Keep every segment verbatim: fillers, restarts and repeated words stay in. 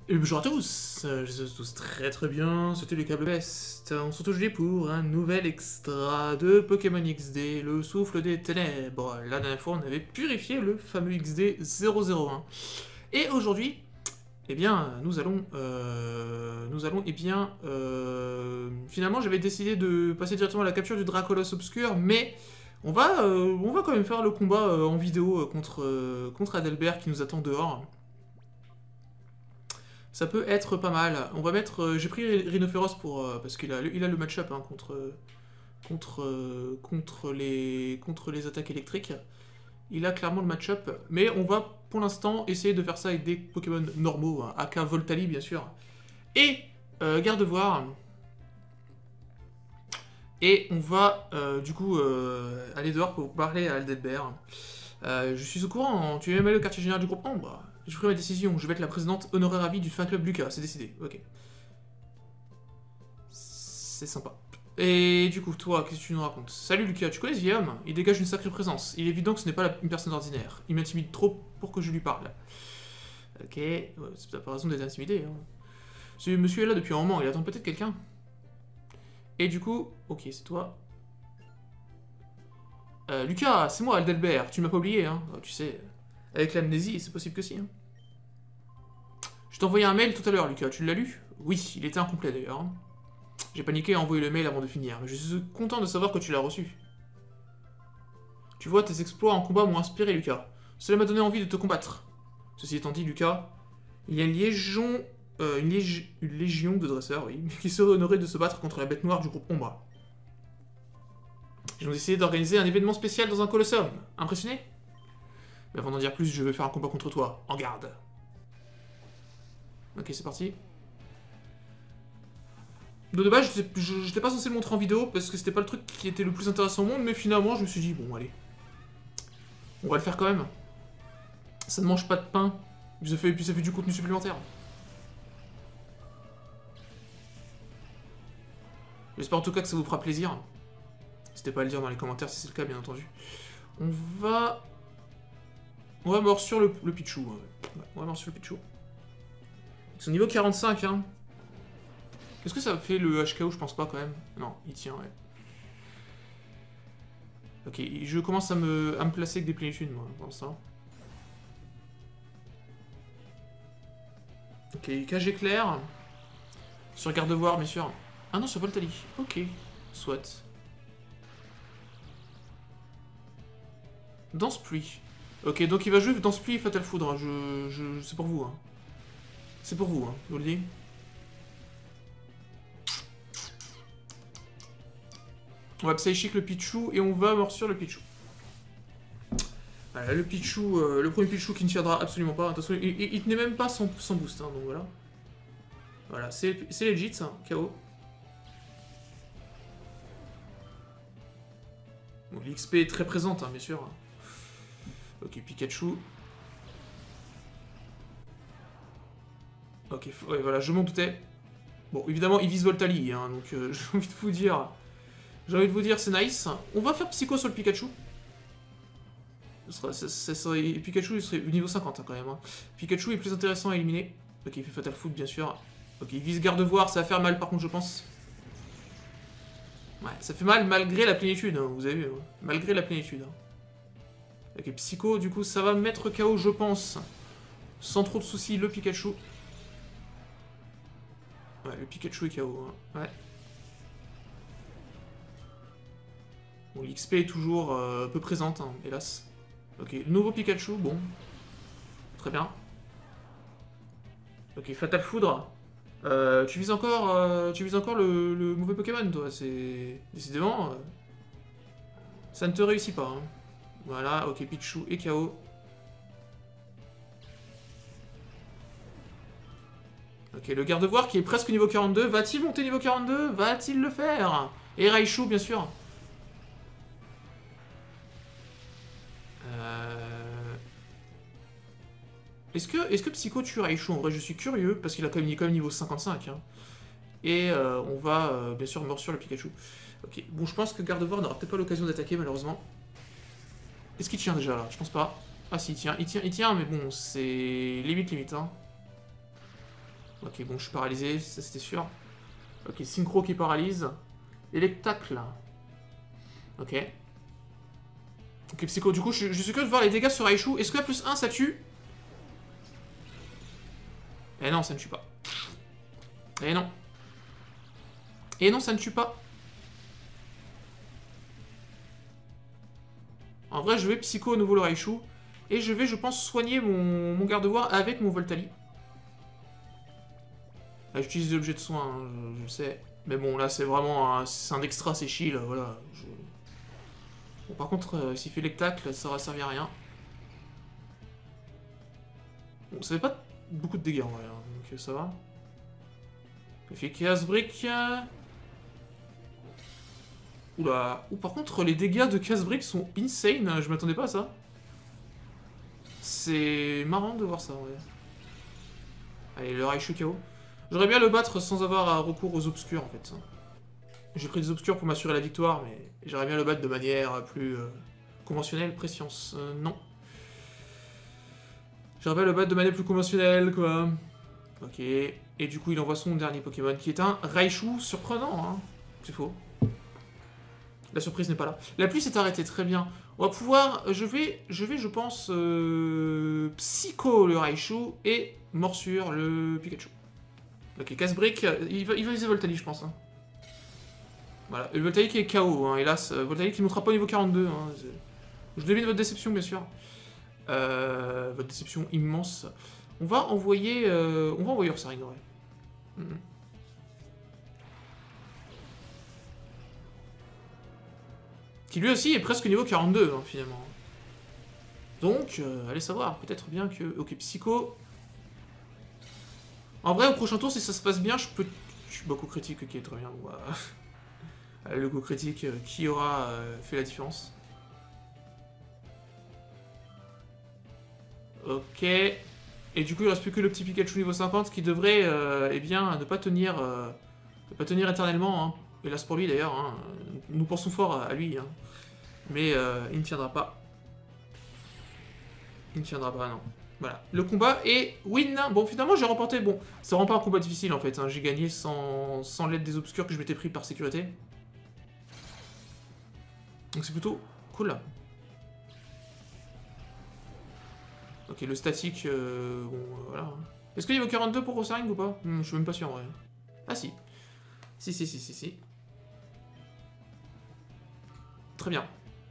Et bonjour à tous, euh, j'espère tous très très bien, c'était les câbles Best. On se retrouve aujourd'hui pour un nouvel extra de Pokémon X D, le souffle des ténèbres. La dernière fois, on avait purifié le fameux X D zéro zéro un. Et aujourd'hui, eh bien, nous allons... Euh, nous allons, eh bien... Euh, finalement, j'avais décidé de passer directement à la capture du Dracolos Obscur, mais... On va, euh, on va quand même faire le combat euh, en vidéo euh, contre, euh, contre Adelbert qui nous attend dehors. Ça peut être pas mal. On va mettre... euh, J'ai pris Rhinophéros pour... euh, parce qu'il a, il a le match-up hein, contre, contre, euh, contre, les, contre les attaques électriques. Il a clairement le match-up. Mais on va pour l'instant essayer de faire ça avec des Pokémon normaux. Hein, aka Voltali bien sûr. Et euh, Gardevoir. Et on va euh, du coup euh, aller dehors pour parler à Adelbert. Euh, je suis au courant, tu es même allé au quartier général du groupe Ambre. J'ai pris ma décision, je vais être la présidente honoraire à vie du fan club Lucas, c'est décidé, ok. C'est sympa. Et du coup, toi, qu'est-ce que tu nous racontes? Salut Lucas, tu connais ce vieil homme? Il dégage une sacrée présence. Il est évident que ce n'est pas la- une personne ordinaire. Il m'intimide trop pour que je lui parle. Ok, ouais, c'est pas raison d'être intimidé. Hein. Ce monsieur est là depuis un moment, il attend peut-être quelqu'un. Et du coup, ok, c'est toi. Euh, Lucas, c'est moi, Adelbert, tu m'as pas oublié, hein. Oh, tu sais, avec l'amnésie, c'est possible que si, hein. Je t'ai envoyé un mail tout à l'heure, Lucas, tu l'as lu? Oui, il était incomplet d'ailleurs. Hein. J'ai paniqué et envoyé le mail avant de finir, mais je suis content de savoir que tu l'as reçu. Tu vois, tes exploits en combat m'ont inspiré, Lucas. Cela m'a donné envie de te combattre. Ceci étant dit, Lucas, il y a une légion, euh, une, lég une légion de dresseurs, oui, qui serait honorée de se battre contre la bête noire du groupe Ombre. Ils ont décidé d'organiser un événement spécial dans un colosseum. Impressionné? Mais avant d'en dire plus, je vais faire un combat contre toi. En garde. Ok, c'est parti. De base, j'étais pas censé le montrer en vidéo parce que c'était pas le truc qui était le plus intéressant au monde, mais finalement, je me suis dit, bon, allez. On va le faire quand même. Ça ne mange pas de pain. Puis ça fait, puis ça fait du contenu supplémentaire. J'espère en tout cas que ça vous fera plaisir. N'hésitez pas à le dire dans les commentaires si c'est le cas, bien entendu. On va... On va mort sur le, le Pichu. Ouais, on va mort sur le Pichu. C'est au niveau quarante-cinq, hein. Est-ce que ça fait le H K O? Je pense pas, quand même. Non, il tient, ouais. Ok, je commence à me, à me placer avec des plénitudes, moi, pour l'instant. Ok, cage éclair. Sur Gardevoir, bien sûr. Ah non, sur Voltali. Ok, soit. Danse pluie. Ok, donc il va jouer Danse pluie et Fatal Foudre. Hein. Je, je, c'est pour vous. Hein. C'est pour vous, hein, je vous le dis. On va Psychic le Pichu et on va morsure le Pichu. Voilà, le Pichu, euh, le premier Pichu qui ne tiendra absolument pas. Attention, il, il, il tenait même pas sans, sans boost, hein, donc voilà. Voilà, c'est legit, ça, K O. Bon, l'X P est très présente, hein, bien sûr. Ok, Pikachu. Ok, ouais, voilà, je m'en doutais. Bon, évidemment, il vise Voltali, hein, donc euh, j'ai envie de vous dire... J'ai envie de vous dire, c'est nice. On va faire Psycho sur le Pikachu. Ce sera, ça, ça serait, Pikachu, il serait niveau cinquante, hein, quand même. Hein. Pikachu est plus intéressant à éliminer. Ok, il fait Fatal Foot, bien sûr. Ok, il vise Gardevoir, ça va faire mal, par contre, je pense. Ouais, ça fait mal malgré la plénitude, hein, vous avez vu. Hein. Malgré la plénitude. Hein. Ok, Psycho, du coup, ça va mettre K O, je pense. Sans trop de soucis, le Pikachu. Ouais, le Pikachu est K O. Hein. Ouais. Bon, l'X P est toujours euh, peu présente, hein, hélas. Ok, nouveau Pikachu, bon. Très bien. Ok, Fatal Foudre. Euh, tu vises encore, euh, tu vises encore le, le mauvais Pokémon, toi. C'est... Décidément... Euh, ça ne te réussit pas. Hein. Voilà, ok, Pichu et K O. Ok, le Gardevoir qui est presque niveau quarante-deux. Va-t-il monter niveau quarante-deux? Va-t-il le faire? Et Raichu, bien sûr. Euh... Est-ce que, est que Psycho tue Raichu? En vrai, je suis curieux, parce qu'il a quand même, quand même niveau cinquante-cinq. Hein. Et euh, on va, euh, bien sûr, morsure le Pikachu. Ok, bon, je pense que Gardevoir n'aura peut-être pas l'occasion d'attaquer, malheureusement. Est-ce qu'il tient déjà, là? Je pense pas. Ah si, il tient, il tient, il tient, mais bon, c'est limite, limite, hein. Ok, bon, je suis paralysé, ça c'était sûr. Ok, Synchro qui paralyse. Electacle. Ok. Ok, Psycho, du coup, je, je suis que de voir les dégâts sur Raichu. Est-ce que la plus un, ça tue? Eh non, ça ne tue pas. Eh non. Eh non, ça ne tue pas. En vrai, je vais Psycho au nouveau le Raichu. Et je vais, je pense, soigner mon, mon garde-voire avec mon Voltali. Là, j'utilise des objets de soin, hein, je, je sais. Mais bon, là, c'est vraiment un, c'est un extra, c'est chill, voilà. Je... Bon, par contre, euh, s'il fait l'ectacle, ça aura servi à rien. Bon, ça fait pas beaucoup de dégâts, en vrai, hein, donc euh, ça va. Il fait Chaosbrick. Oula. Ou par contre, les dégâts de Chaosbrick sont insane, je m'attendais pas à ça. C'est marrant de voir ça, en vrai. Allez, le Raichu K O. J'aurais bien le battre sans avoir recours aux obscurs, en fait. J'ai pris des obscurs pour m'assurer la victoire, mais j'aimerais bien le battre de manière plus euh, conventionnelle. Préscience, euh, non. J'aimerais bien le battre de manière plus conventionnelle, quoi. Ok. Et du coup, il envoie son dernier Pokémon, qui est un Raichu surprenant, hein. C'est faux. La surprise n'est pas là. La pluie s'est arrêtée, très bien. On va pouvoir... Je vais, je, vais, je pense, euh, Psycho le Raichu et Morsure le Pikachu. Ok, Casse-Brick, il va, il va viser Voltali, je pense. Hein. Voilà, et le Voltali qui est K O, hein, hélas. Voltali qui ne montera pas au niveau quarante-deux. Hein, je devine votre déception, bien sûr. Euh, votre déception immense. On va envoyer... Euh, on va envoyer Ursaring, ouais. Mm -hmm. Qui lui aussi est presque niveau quarante-deux, hein, finalement. Donc, euh, allez savoir, peut-être bien que... Ok, Psycho... En vrai, au prochain tour, si ça se passe bien, je peux... Je suis beaucoup critique, ok, très bien. Ouais. Le coup critique, euh, qui aura euh, fait la différence? Ok. Et du coup, il reste plus que le petit Pikachu niveau cinquante qui devrait, euh, eh bien, ne pas tenir... Euh, ne pas tenir éternellement, hein. Hélas pour lui, d'ailleurs, hein. Nous pensons fort à lui, hein. Mais euh, il ne tiendra pas. Il ne tiendra pas, non. Voilà. Le combat est win. Bon, finalement, j'ai remporté. Bon, ça rend pas un combat difficile, en fait. Hein. J'ai gagné sans, sans l'aide des obscurs que je m'étais pris par sécurité. Donc c'est plutôt cool, là. Ok, le statique, euh, bon, euh, voilà. Est-ce qu'il y a quarante-deux pour Rosaring ou pas? hmm, Je suis même pas sûr, en vrai. Ah, si. Si, si, si, si, si. Très bien.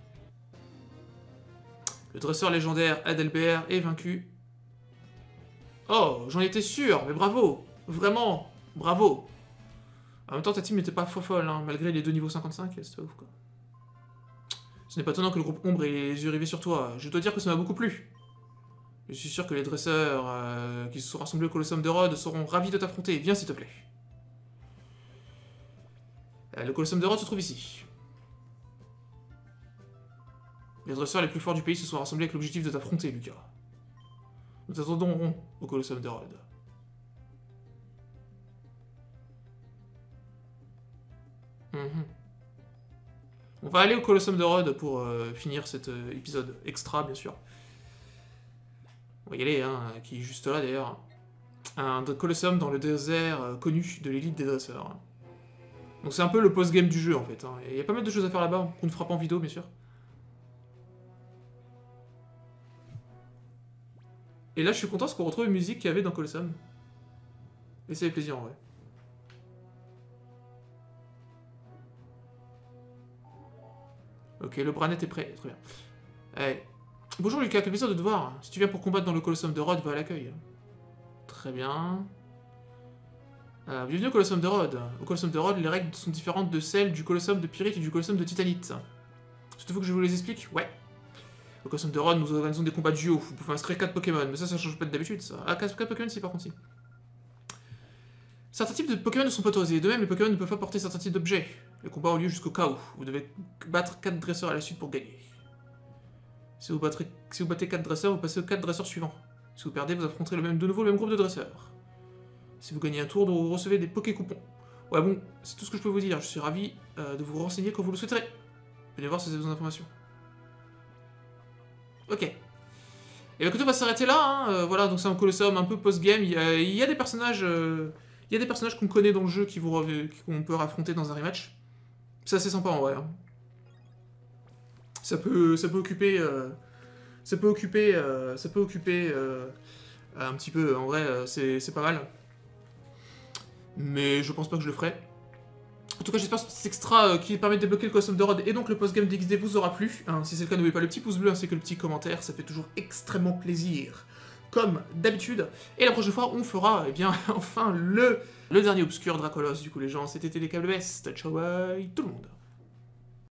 Le dresseur légendaire Adelbert est vaincu. Oh, j'en étais sûr, mais bravo. Vraiment, bravo. En même temps, ta team n'était pas folle, hein, malgré les deux niveaux cinquante-cinq, c'est pas ouf, quoi. Ce n'est pas étonnant que le groupe Ombre ait les yeux rivés sur toi. Je dois dire que ça m'a beaucoup plu. Je suis sûr que les dresseurs euh, qui se sont rassemblés au Colossum de Rhodes seront ravis de t'affronter. Viens, s'il te plaît. Euh, le Colossum de Rhodes se trouve ici. Les dresseurs les plus forts du pays se sont rassemblés avec l'objectif de t'affronter, Lucas. Nous t'attendons au Colossum de Rhodes. Mm-hmm. On va aller au Colossum de Rhodes pour euh, finir cet euh, épisode extra, bien sûr. On va y aller, hein, qui est juste là, d'ailleurs. Un Colossum dans le désert euh, connu de l'élite des dresseurs. Donc c'est un peu le post-game du jeu, en fait. Il hein. y a pas mal de choses à faire là-bas, qu'on ne fera pas en vidéo, bien sûr. Et là, je suis content parce qu'on retrouve une musique qu'il y avait dans Colossum. Et ça fait plaisir, en vrai. Ok, le Branet est prêt, très bien. Allez. Bonjour Lucas, quel plaisir de te voir. Si tu viens pour combattre dans le Colossum de Rhodes, va à l'accueil. Très bien. Euh, bienvenue au Colossum de Rhodes. Au Colossum de Rhodes, les règles sont différentes de celles du Colossum de Pyrite et du Colossum de Titanite. C'est faut que je vous les explique? Ouais. Au Colossum de Rhodes, nous organisons des combats duo. Vous pouvez inscrire quatre Pokémon, mais ça, ça change pas d'habitude, ça. Ah, quatre Pokémon, si, par contre, si. Certains types de Pokémon ne sont pas autorisés. De même, les Pokémon ne peuvent pas porter certains types d'objets. Les combats ont lieu jusqu'au cas où. Vous devez battre quatre dresseurs à la suite pour gagner. Si vous, battrez, si vous battez quatre dresseurs, vous passez aux quatre dresseurs suivants. Si vous perdez, vous affronterez le même, de nouveau le même groupe de dresseurs. Si vous gagnez un tour, vous recevez des Poké-coupons. Ouais bon, c'est tout ce que je peux vous dire. Je suis ravi euh, de vous renseigner quand vous le souhaiterez. Venez voir si vous avez besoin d'informations. Ok. Et la Koto va s'arrêter là, hein, euh, voilà, donc c'est un colossum un peu post-game, il y a, il y a des personnages... Euh, il y a des personnages qu'on connaît dans le jeu qui vous qu'on peut affronter dans un rematch. C'est assez sympa en vrai. Hein. Ça peut, ça peut occuper... Euh, ça peut occuper... Euh, ça peut occuper... Euh, un petit peu, en vrai, euh, c'est pas mal. Mais je pense pas que je le ferai. En tout cas, j'espère que ce petit extra euh, qui permet de débloquer le colossum de Rhodes et donc le post-game d'X D vous aura plu. Hein, si c'est le cas, n'oubliez pas le petit pouce bleu ainsi que le petit commentaire, ça fait toujours extrêmement plaisir. Comme d'habitude. Et la prochaine fois, on fera, eh bien, enfin, le, le dernier obscur Dracolos. Du coup, les gens, c'était les câbles best. Ciao, bye, tout le monde.